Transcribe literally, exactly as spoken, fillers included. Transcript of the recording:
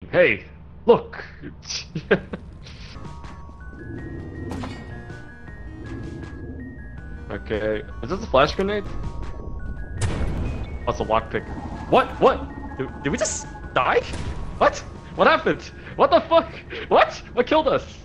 Hey, look. Okay, is this a flash grenade? That's a lockpick. What? What? Did, did we just die? What? What happened? What the fuck? What? What killed us?